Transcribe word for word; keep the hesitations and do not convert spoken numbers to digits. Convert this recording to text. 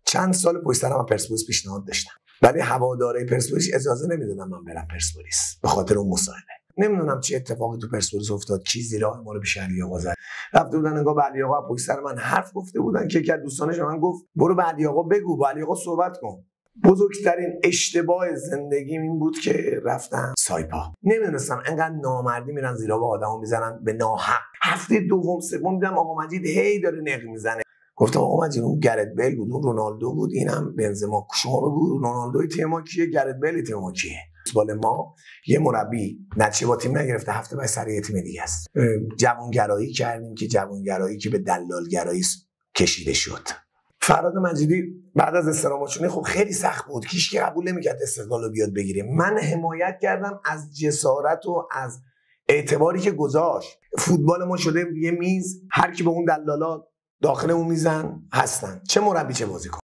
چند سال پشت سر من پرسپولیس پیشنهاد داشتم، ولی هواداره پرسپولیس اجازه نمیدادن من برم پرسپولیس به خاطر اون مصاحبه. نمیدونم چه اتفاقی تو پرسپولیس افتاد، کی زیر ما رو پیش علی آقا زد. رفته بودن انگار به علی آقا پشت سر من حرف گفته بودن که یکی از دوستانش من گفت برو به علی آقا بگو، با علی آقا صحبت کن. بزرگترین اشتباه زندگیم این بود که رفتم سایپا. نمیدونستم انقدر نامردی میرن زیر آب آدمو میزنن به ناحق. هفته دوم سوم دیدم آقا مجید هی داره نق میزنه. گفتم آقا مجید اون گرت بیل بود، اون رونالدو بود، اینم بنزما. شما بگو رونالدوی تیم ما کیه، گرت بیل تیم ما کیه؟ فوتبال ما یه مربی نتیجه با تیم نگرفته، هفته بعد سر یه تیم دیگه است. جوانگرایی کردیم که جوانگرایی که به دلالگرایی کشیده شد. فراد مجیدی بعد از استراماچونی خب خیلی سخت بود، هیچ کی قبول نمی‌کرد استقلال رو بیاد بگیره. من حمایت کردم از جسارت و از اعتباری که گذاشت. فوتبال ما شده یه میز، هر کی به اون دلالا داخل اون میزن هستن، چه مربی چه بازیکن.